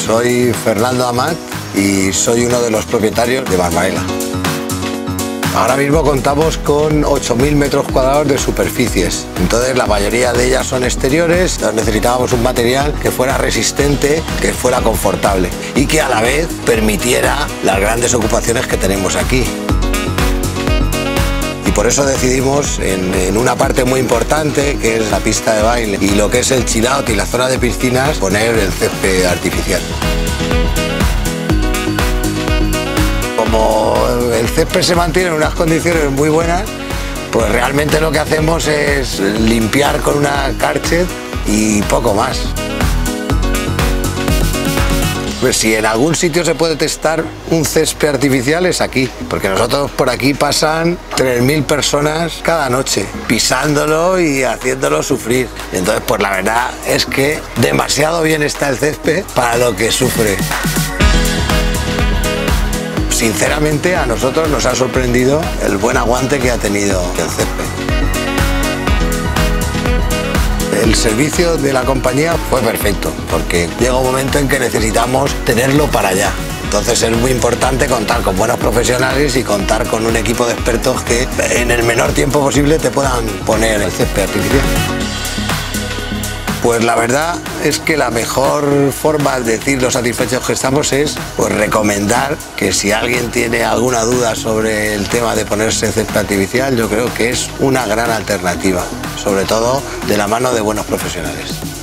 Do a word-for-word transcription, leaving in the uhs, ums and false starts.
Soy Fernando Amat y soy uno de los propietarios de Barbaela. Ahora mismo contamos con ocho mil metros cuadrados de superficies, entonces la mayoría de ellas son exteriores. Entonces necesitábamos un material que fuera resistente, que fuera confortable y que a la vez permitiera las grandes ocupaciones que tenemos aquí. Y por eso decidimos en, en una parte muy importante, que es la pista de baile y lo que es el chill out y la zona de piscinas, poner el césped artificial. Como el césped se mantiene en unas condiciones muy buenas, pues realmente lo que hacemos es limpiar con una Karcher y poco más. Pues si en algún sitio se puede testar un césped artificial es aquí, porque nosotros por aquí pasan tres mil personas cada noche, pisándolo y haciéndolo sufrir. Entonces, pues la verdad es que demasiado bien está el césped para lo que sufre. Sinceramente, a nosotros nos ha sorprendido el buen aguante que ha tenido el césped. El servicio de la compañía fue perfecto, porque llega un momento en que necesitamos tenerlo para allá. Entonces es muy importante contar con buenos profesionales y contar con un equipo de expertos que en el menor tiempo posible te puedan poner el césped artificial. Pues la verdad es que la mejor forma de decir lo satisfechos que estamos es pues, recomendar que si alguien tiene alguna duda sobre el tema de ponerse césped artificial, yo creo que es una gran alternativa, sobre todo de la mano de buenos profesionales.